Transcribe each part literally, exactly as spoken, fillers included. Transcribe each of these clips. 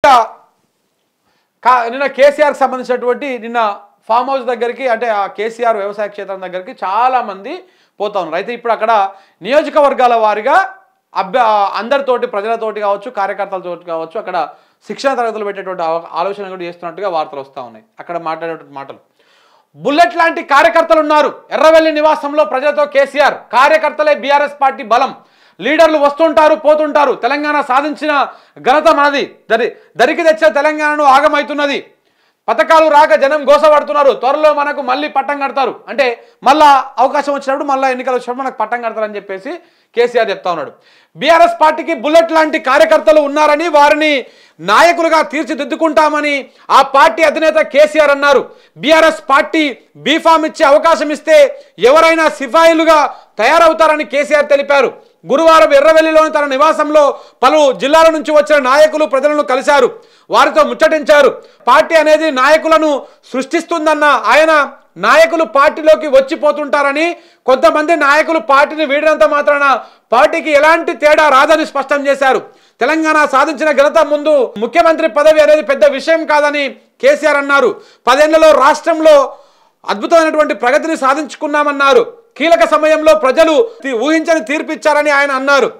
నిన్న కేసీఆర్కి సంబంధించినటువంటి నిన్న ఫామ్ హౌస్ దగ్గరికి అంటే ఆ కేసీఆర్ వ్యవసాయ క్షేత్రం దగ్గరికి చాలామంది పోతా ఉన్నారు. అయితే ఇప్పుడు అక్కడ నియోజకవర్గాల వారిగా అభ్య అందరితోటి ప్రజలతోటి కావచ్చు కార్యకర్తలతోటి కావచ్చు అక్కడ శిక్షణ తరగతులు పెట్టేటువంటి ఆలోచన కూడా చేస్తున్నట్టుగా వార్తలు వస్తూ ఉన్నాయి. అక్కడ మాట్లాడేటువంటి మాటలు బుల్లెట్ లాంటి కార్యకర్తలు ఉన్నారు. ఎర్రవెల్లి నివాసంలో ప్రజలతో కేసీఆర్ కార్యకర్తలే బీఆర్ఎస్ పార్టీ బలం, లీడర్లు వస్తుంటారు పోతుంటారు, తెలంగాణ సాధించిన ఘనత మనది, దరి దరికి తెచ్చే తెలంగాణను ఆగమవుతున్నది, పథకాలు రాక జనం గోసపడుతున్నారు, త్వరలో మనకు మళ్ళీ పట్టం కడతారు అంటే మళ్ళా అవకాశం వచ్చినప్పుడు మళ్ళీ ఎన్నికలు వచ్చినప్పుడు మనకు పట్టం కడతారని చెప్పేసి కేసీఆర్ చెప్తా ఉన్నాడు. బీఆర్ఎస్ పార్టీకి బుల్లెట్ లాంటి కార్యకర్తలు ఉన్నారని వారిని నాయకులుగా తీర్చిదిద్దుకుంటామని ఆ పార్టీ అధినేత కేసీఆర్ అన్నారు. బీఆర్ఎస్ పార్టీ బీఫామ్ ఇచ్చే అవకాశం ఇస్తే ఎవరైనా సిపాయిలుగా తయారవుతారని కేసీఆర్ తెలిపారు. గురువారం ఎర్రవెల్లిలోని తన నివాసంలో పలు జిల్లాల నుంచి వచ్చిన నాయకులు ప్రజలను కలిశారు, వారితో ముచ్చటించారు. పార్టీ అనేది నాయకులను సృష్టిస్తుందన్న ఆయన నాయకులు పార్టీలోకి వచ్చిపోతుంటారని, కొంతమంది నాయకులు పార్టీని వీడినంత మాత్రాన పార్టీకి ఎలాంటి తేడా రాదని స్పష్టం చేశారు. తెలంగాణ సాధించిన ఘనత ముందు ముఖ్యమంత్రి పదవి అనేది పెద్ద విషయం కాదని కేసీఆర్ అన్నారు. పదేళ్లలో రాష్ట్రంలో అద్భుతమైనటువంటి ప్రగతిని సాధించుకున్నామన్నారు. కీలక సమయంలో ప్రజలు ఊహించని తీర్పిచ్చారని ఆయన అన్నారు.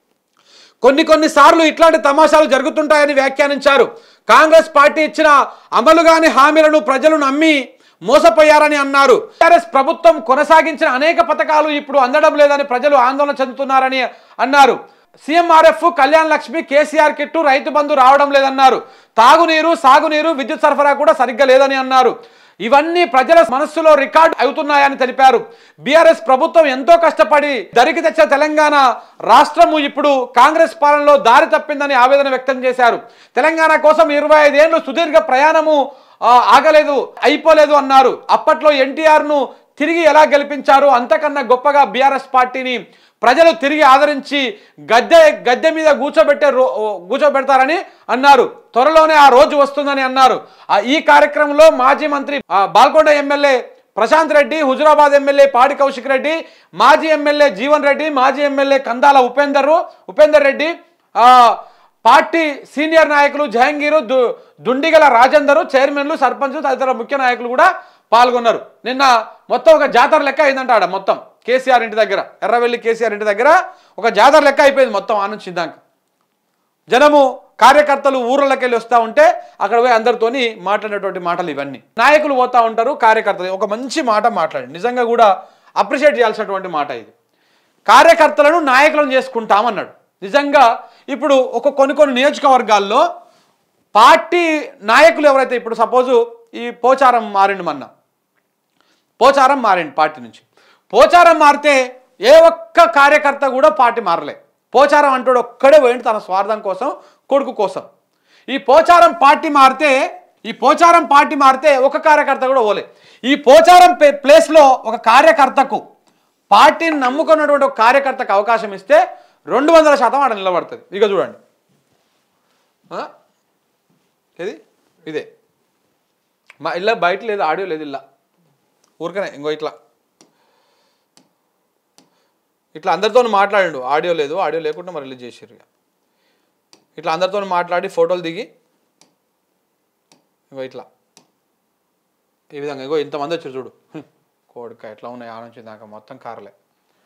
కొన్ని కొన్ని సార్లు ఇట్లాంటి తమాషాలు జరుగుతుంటాయని వ్యాఖ్యానించారు. కాంగ్రెస్ పార్టీ ఇచ్చిన అమలుగాని హామీలను ప్రజలు నమ్మి మోసపోయారని అన్నారు. టీఆర్ఎస్ ప్రభుత్వం కొనసాగించిన అనేక పథకాలు ఇప్పుడు అందడం లేదని ప్రజలు ఆందోళన చెందుతున్నారని అన్నారు. సీఎంఆర్ఎఫ్, కళ్యాణ్ లక్ష్మి, కేసీఆర్ కిట్టు, రైతు బంధు రావడం లేదన్నారు. తాగునీరు, సాగునీరు, విద్యుత్ సరఫరా కూడా సరిగ్గా లేదని అన్నారు. ఇవన్నీ ప్రజల మనస్సులో రికార్డు అవుతున్నాయని తెలిపారు. బీఆర్ఎస్ ప్రభుత్వం ఎంతో కష్టపడి దరికి తెచ్చే తెలంగాణ రాష్ట్రము ఇప్పుడు కాంగ్రెస్ పాలనలో దారి తప్పిందని ఆవేదన వ్యక్తం చేశారు. తెలంగాణ కోసం ఇరవై ఐదేళ్లు సుదీర్ఘ ప్రయాణము ఆగలేదు, అయిపోలేదు అన్నారు. అప్పట్లో ఎన్టీఆర్ ను తిరిగి ఎలా గెలిపించారు, అంతకన్నా గొప్పగా బీఆర్ఎస్ పార్టీని ప్రజలు తిరిగి ఆదరించి గద్దె గద్దె మీద కూర్చోబెట్టే రో కూర్చోబెడతారని అన్నారు. త్వరలోనే ఆ రోజు వస్తుందని అన్నారు. ఈ కార్యక్రమంలో మాజీ మంత్రి బాల్కొండ ఎమ్మెల్యే ప్రశాంత్ రెడ్డి, హుజురాబాద్ ఎమ్మెల్యే పాడి కౌశిక్ రెడ్డి, మాజీ ఎమ్మెల్యే జీవన్ రెడ్డి, మాజీ MLA Kandala Upender Upender Reddy, party senior నాయకులు జహంగీరు, దు దుండిగల రాజేందరు, చైర్మన్లు, సర్పంచ్లు తదితర ముఖ్య నాయకులు కూడా పాల్గొన్నారు. నిన్న మొత్తం ఒక జాతర లెక్క అయిందంట ఆడ మొత్తం కేసీఆర్ ఇంటి దగ్గర, ఎర్రవెల్లి కేసీఆర్ ఇంటి దగ్గర ఒక జాతర లెక్క అయిపోయింది మొత్తం ఆనందించాక. జనము కార్యకర్తలు ఊర్లకి వెళ్ళి వస్తూ ఉంటే అక్కడ పోయి అందరితోని మాట్లాడినటువంటి మాటలు ఇవన్నీ. నాయకులు పోతూ ఉంటారు, కార్యకర్తలు ఒక మంచి మాట మాట్లాడి నిజంగా కూడా అప్రిషియేట్ చేయాల్సినటువంటి మాట ఇది. కార్యకర్తలను నాయకులను చేసుకుంటామన్నాడు. నిజంగా ఇప్పుడు ఒక కొన్ని కొన్ని నియోజకవర్గాల్లో పార్టీ నాయకులు ఎవరైతే ఇప్పుడు సపోజు ఈ పోచారం మారిండు, మొన్న పోచారం మారిండు పార్టీ నుంచి. పోచారం మారితే ఏ ఒక్క కార్యకర్త కూడా పార్టీ మారలే. పోచారం అంటాడు ఒక్కడే పోయిండు తన స్వార్థం కోసం, కొడుకు కోసం. ఈ పోచారం పార్టీ మారితే ఈ పోచారం పార్టీ మారితే ఒక కార్యకర్త కూడా పోలే. ఈ పోచారం ప్లేస్లో ఒక కార్యకర్తకు పార్టీని నమ్ముకున్నటువంటి ఒక కార్యకర్తకు అవకాశం ఇస్తే రెండు వందల శాతం ఆడ నిలబడుతుంది. ఇక చూడండి, ఇది ఇదే మా ఇల్లా బయట లేదు, ఆడియో లేదు, ఇలా ఊరికనే ఇంకో ఇట్లా ఇట్లా అందరితో మాట్లాడిండు. ఆడియో లేదు, ఆడియో లేకుండా మరి రిలీజ్ చేసారు. ఇట్లా అందరితో మాట్లాడి ఫోటోలు దిగి ఇంకో ఇట్లా ఈ విధంగా ఇంకో ఇంతమంది వచ్చారు చూడు, కోడిక ఎట్లా ఉన్నాయి ఆలోచించి దాకా మొత్తం కారలే.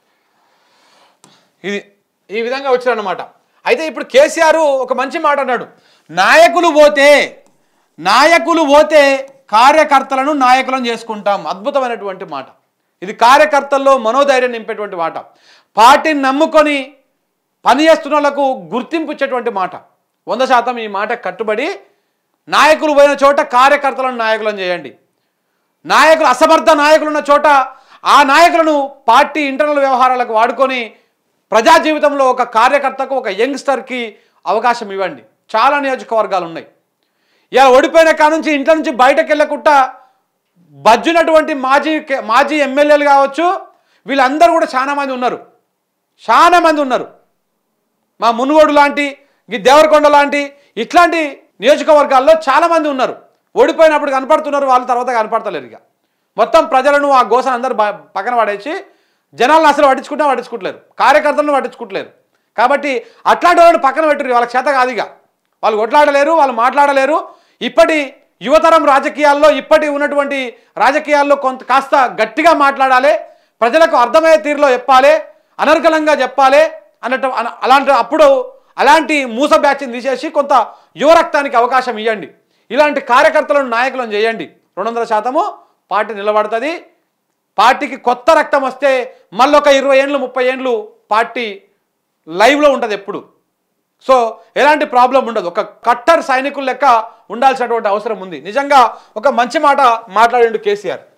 ఇది ఈ విధంగా వచ్చారన్నమాట. అయితే ఇప్పుడు కేసీఆర్ ఒక మంచి మాట అన్నాడు, నాయకులు పోతే నాయకులు పోతే కార్యకర్తలను నాయకులను చేసుకుంటాం. అద్భుతమైనటువంటి మాట ఇది. కార్యకర్తల్లో మనోధైర్యం నింపేటువంటి మాట, పార్టీని నమ్ముకొని పనిచేస్తున్న వాళ్ళకు గుర్తింపు ఇచ్చేటువంటి మాట. వంద శాతం ఈ మాట కట్టుబడి నాయకులు పోయిన చోట కార్యకర్తలను నాయకులను చేయండి. నాయకులు అసమర్థ నాయకులు ఉన్న చోట ఆ నాయకులను పార్టీ ఇంటర్నల్ వ్యవహారాలకు వాడుకొని ప్రజా జీవితంలో ఒక కార్యకర్తకు, ఒక యంగ్స్టర్కి అవకాశం ఇవ్వండి. చాలా నియోజకవర్గాలు ఉన్నాయి. ఇలా ఓడిపోయిన కాడ నుంచి ఇంట్లో నుంచి బయటకు వెళ్ళకుండా బజ్జునటువంటి మాజీ మాజీ ఎమ్మెల్యేలు కావచ్చు, వీళ్ళందరూ కూడా చాలా మంది ఉన్నారు, చాలా మంది ఉన్నారు. మా మునుగోడు లాంటి, ఈ దేవరకొండ లాంటి ఇట్లాంటి నియోజకవర్గాల్లో చాలామంది ఉన్నారు. ఓడిపోయినప్పుడు కనపడుతున్నారు, వాళ్ళ తర్వాత కనపడతలేరు. ఇక మొత్తం ప్రజలను ఆ గోసను అందరూ పక్కన పడేసి జనాలను అసలు పట్టించుకుంటా పట్టించుకుంటలేరు, కార్యకర్తలను పట్టించుకుంటలేరు. కాబట్టి అట్లాంటి వాళ్ళని పక్కన పెట్టుర్రు, వాళ్ళకి చేత కాదు. ఇక వాళ్ళు కొట్లాడలేరు, వాళ్ళు మాట్లాడలేరు. ఇప్పటి యువతరం రాజకీయాల్లో, ఇప్పటి ఉన్నటువంటి రాజకీయాల్లో కొంత కాస్త గట్టిగా మాట్లాడాలి, ప్రజలకు అర్థమయ్యే తీరులో చెప్పాలి, అనర్గళంగా చెప్పాలి అన్నట్టు. అలాంటి అప్పుడు అలాంటి మూస బ్యాచ్ని తీసేసి కొంత యువ రక్తానికి అవకాశం ఇవ్వండి. ఇలాంటి కార్యకర్తలను, నాయకులను చేయండి. రెండు వందల శాతము పార్టీ నిలబడుతుంది. పార్టీకి కొత్త రక్తం వస్తే మళ్ళొక ఇరవై ఏళ్ళు ముప్పై ఏళ్ళు పార్టీ లైవ్లో ఉంటుంది ఎప్పుడు. సో ఎలాంటి ప్రాబ్లం ఉండదు. ఒక కట్టర్ సైనికుల లెక్క ఉండాల్సినటువంటి అవసరం ఉంది. నిజంగా ఒక మంచి మాట మాట్లాడిండు కేసీఆర్.